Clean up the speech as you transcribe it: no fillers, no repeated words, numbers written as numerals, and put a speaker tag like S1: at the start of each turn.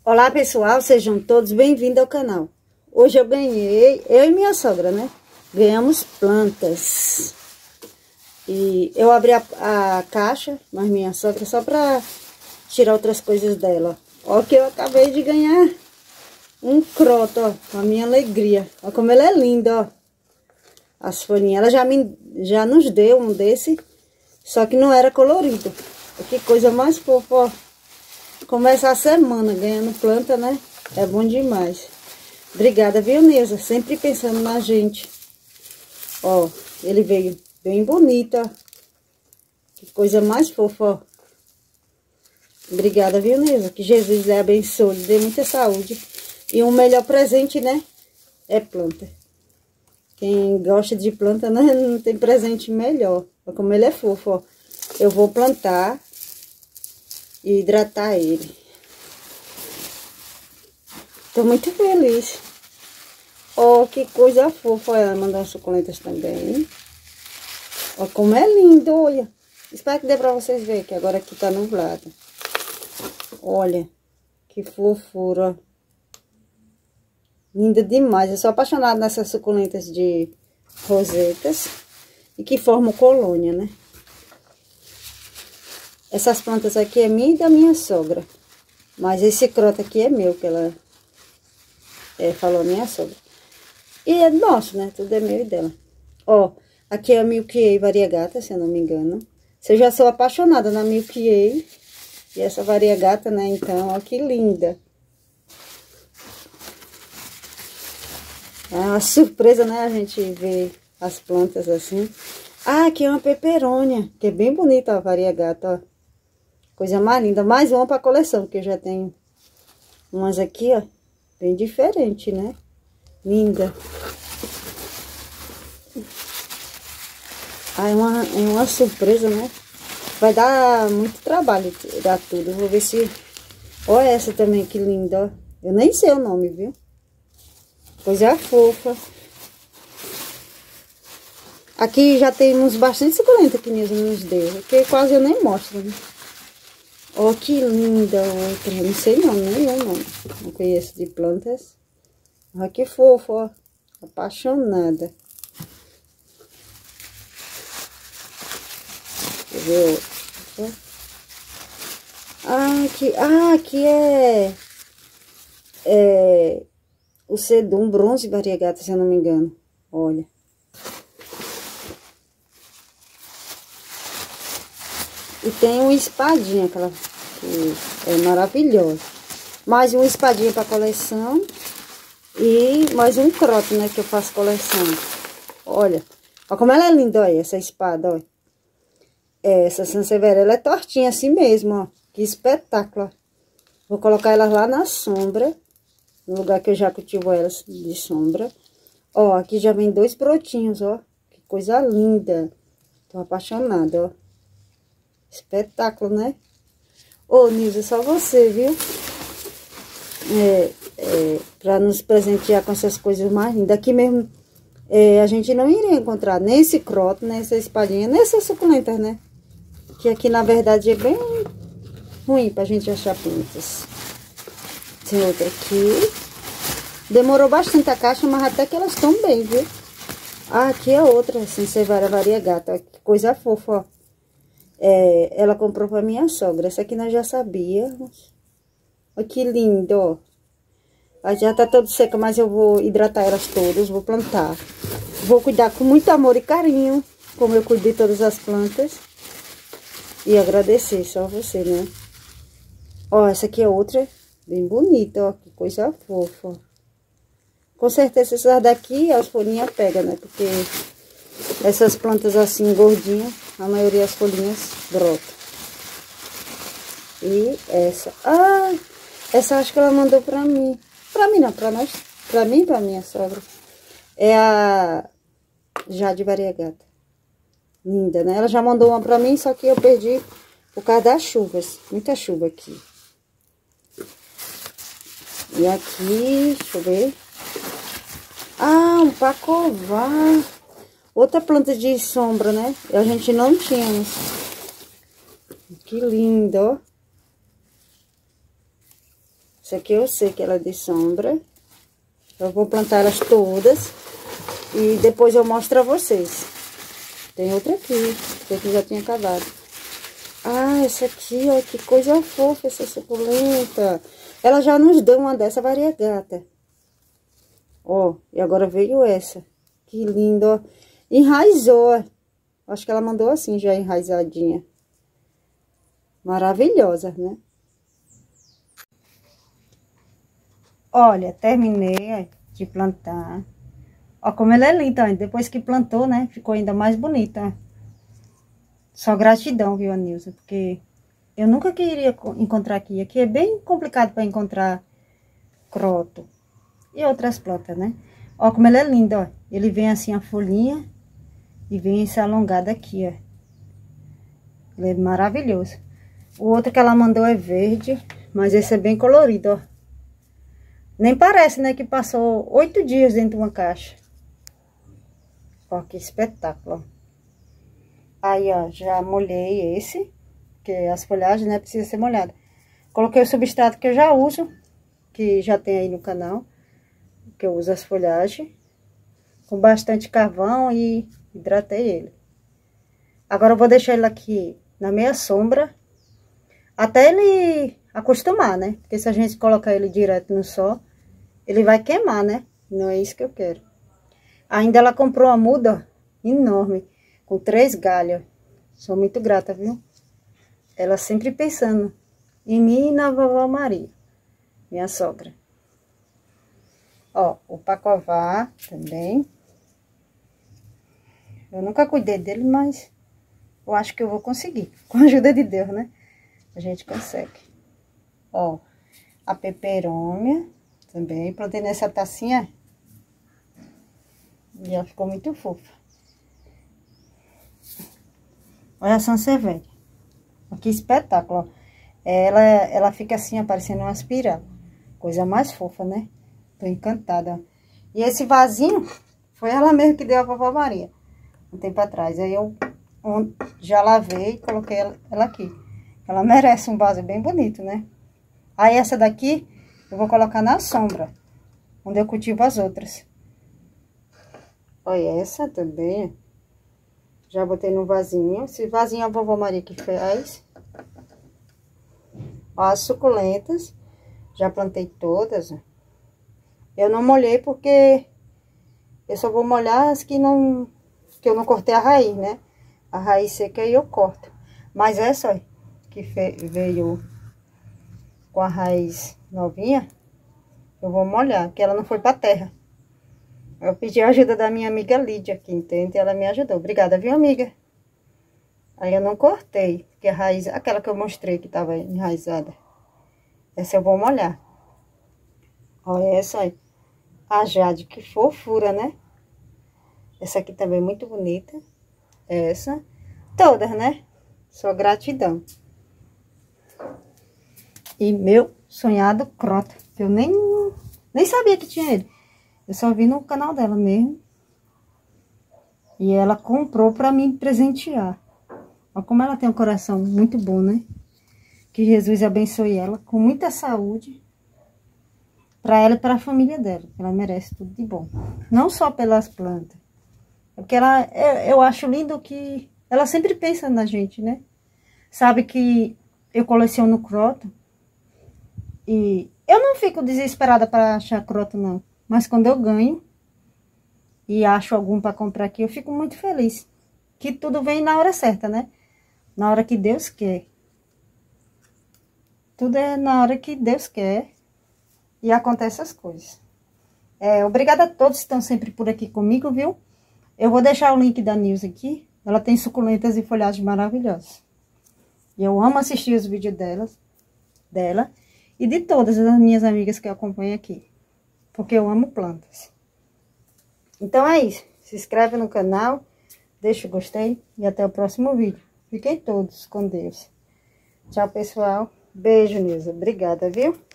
S1: Olá pessoal, sejam todos bem-vindos ao canal. Hoje eu e minha sogra, né? Ganhamos plantas. E eu abri a caixa, mas minha sogra só pra tirar outras coisas dela. Ó que eu acabei de ganhar um croto, ó, com a minha alegria. Ó como ele é lindo, ó. As folhinhas, ela já nos deu um desse, só que não era colorido. Que coisa mais fofa, ó. Começa a semana ganhando planta, né? É bom demais. Obrigada, viu, Neuza? Sempre pensando na gente. Ó, ele veio bem bonito, ó. Que coisa mais fofa, ó. Obrigada, viu, Neuza? Que Jesus lhe abençoe, lhe dê muita saúde. E o melhor presente, né? É planta. Quem gosta de planta, né? Não tem presente melhor. Olha como ele é fofo, ó. Eu vou plantar e hidratar ele. Tô muito feliz. Ó, que coisa fofa. Ela mandou as suculentas também. Ó, como é lindo, olha. Espero que dê pra vocês verem, que agora aqui tá nublado. Olha, que fofura. Linda demais. Eu sou apaixonada nessas suculentas de rosetas. E que formam colônia, né? Essas plantas aqui é minha e da minha sogra. Mas esse croto aqui é meu, que ela falou minha sogra. E é nosso, né? Tudo é meu e dela. Ó, aqui é a Milky Way variegata, se eu não me engano. Eu já sou apaixonada na Milky Way. E essa variegata, né? Então, ó, que linda. É uma surpresa, né? A gente ver as plantas assim. Ah, aqui é uma peperônia, que é bem bonita a variegata, ó. Coisa mais linda. Mais uma pra coleção, porque eu já tenho umas aqui, ó. Bem diferente, né? Linda. Ah, é uma surpresa, né? Vai dar muito trabalho tirar tudo. Vou ver se... Olha essa também, que linda, ó. Eu nem sei o nome, viu? Coisa fofa. Aqui já temos bastante suculenta que Neuza nos deu. Porque quase eu nem mostro, né? Ó, que linda outra. Não sei não, nem eu não conheço de plantas. Olha que fofo, ó. Apaixonada. Deixa eu ver outra. Aqui é o sedum bronze variegata, se eu não me engano. Olha. E tem uma espadinha, aquela que é maravilhosa. Mais uma espadinha para coleção. E mais um croto, né, que eu faço coleção. Olha, olha como ela é linda, olha, essa espada, olha. Essa Sansevieria, ela é tortinha assim mesmo, ó. Que espetáculo. Vou colocar elas lá na sombra. No lugar que eu já cultivo elas de sombra. Ó, aqui já vem 2 brotinhos, ó. Que coisa linda. Tô apaixonada, ó. Espetáculo, né? Ô, Neuza, só você, viu? Pra nos presentear com essas coisas mais lindas. Aqui mesmo, a gente não iria encontrar nem esse croto, nem essa espadinha, nem essas suculentas, né? Que aqui, na verdade, é bem ruim pra gente achar plantas. Tem outra aqui. Demorou bastante a caixa, mas até que elas estão bem, viu? Ah, aqui é outra, Sansevieria variegata. Ó, que coisa fofa, ó. Ela comprou pra minha sogra. Essa aqui nós já sabíamos. Olha que lindo, ó. Ela já tá toda seca, mas eu vou hidratar elas todas. Vou plantar. Vou cuidar com muito amor e carinho, como eu cuido de todas as plantas. E agradecer só a você, né? Ó, essa aqui é outra bem bonita, ó. Que coisa fofa. Com certeza essas daqui, as folhinhas pegam, né? Porque essas plantas assim, gordinhas, a maioria das folhinhas brotam. E essa. Ah, essa acho que ela mandou pra mim. Pra mim não, pra nós. Pra mim e pra minha sogra. É a Jade variegata. Linda, né? Ela já mandou uma pra mim, só que eu perdi por causa das chuvas. Muita chuva aqui. E aqui, deixa eu ver. Ah, um pacovar. Outra planta de sombra, né? A gente não tinha. Que lindo, ó. Essa aqui eu sei que ela é de sombra. Eu vou plantar elas todas. E depois eu mostro a vocês. Tem outra aqui. Essa aqui já tinha acabado. Ah, essa aqui, ó. Que coisa fofa essa suculenta. Ela já nos deu uma dessa variegata. Ó, e agora veio essa. Que linda, ó. Enraizou. Acho que ela mandou assim, já enraizadinha. Maravilhosa, né? Olha, terminei de plantar. Ó, como ela é linda, ó. Depois que plantou, né? Ficou ainda mais bonita. Só gratidão, viu, Anilza? Porque eu nunca queria encontrar aqui. Aqui é bem complicado para encontrar croto. E outras plantas, né? Ó, como ela é linda, ó. Ele vem assim a folhinha e vem esse alongado aqui, ó. Ele é maravilhoso. O outro que ela mandou é verde, mas esse é bem colorido, ó. Nem parece, né, que passou 8 dias dentro de uma caixa. Ó, que espetáculo, ó. Aí, ó, já molhei esse, porque as folhagens, né, precisa ser molhada. Coloquei o substrato que eu já uso, que já tem aí no canal, que eu uso as folhagens, com bastante carvão e hidratei ele. Agora eu vou deixar ele aqui na meia sombra, até ele acostumar, né? Porque se a gente colocar ele direto no sol, ele vai queimar, né? Não é isso que eu quero. Ainda ela comprou uma muda enorme, com 3 galhos. Sou muito grata, viu? Ela sempre pensando em mim e na vovó Maria, minha sogra. Ó, o pacová também. Eu nunca cuidei dele, mas eu acho que eu vou conseguir. Com a ajuda de Deus, né? A gente consegue. Ó, a peperômia também. Plantei nessa tacinha. E ela ficou muito fofa. Olha a sansevieria. Que espetáculo, ó. Ela fica assim, aparecendo uma espiral. Coisa mais fofa, né? Tô encantada, ó. E esse vasinho, foi ela mesmo que deu a vovó Maria. Um tempo atrás. Aí eu já lavei e coloquei ela aqui. Ela merece um vaso bem bonito, né? Aí essa daqui, eu vou colocar na sombra, onde eu cultivo as outras. Olha essa também. Já botei no vasinho. Esse vasinho a vovó Maria que fez. Ó, as suculentas. Já plantei todas, ó. Eu não molhei porque eu só vou molhar as que eu não cortei a raiz, né? A raiz seca aí eu corto. Mas essa, ó, que veio com a raiz novinha, eu vou molhar, porque ela não foi pra terra. Eu pedi a ajuda da minha amiga Lídia aqui, entende? Ela me ajudou. Obrigada, viu, amiga? Aí eu não cortei, porque a raiz, aquela que eu mostrei que tava enraizada. Essa eu vou molhar. Olha essa aí. A Jade, que fofura, né? Essa aqui também é muito bonita. Essa. Todas, né? Só gratidão. E meu sonhado crota, que eu nem sabia que tinha ele. Eu só vi no canal dela mesmo. E ela comprou pra me presentear. Olha como ela tem um coração muito bom, né? Que Jesus abençoe ela com muita saúde. Pra ela e pra família dela. Ela merece tudo de bom. Não só pelas plantas. Porque eu acho lindo que ela sempre pensa na gente, né? Sabe que eu coleciono croto. E eu não fico desesperada para achar croto, não. Mas quando eu ganho e acho algum para comprar aqui, eu fico muito feliz. Que tudo vem na hora certa, né? Na hora que Deus quer. Tudo é na hora que Deus quer. E acontecem as coisas. Obrigada a todos que estão sempre por aqui comigo, viu? Eu vou deixar o link da Nilza aqui. Ela tem suculentas e folhagens maravilhosas. E eu amo assistir os vídeos dela e de todas as minhas amigas que eu acompanho aqui. Porque eu amo plantas. Então é isso. Se inscreve no canal, deixa o gostei e até o próximo vídeo. Fiquem todos com Deus. Tchau, pessoal. Beijo, Nilza. Obrigada, viu?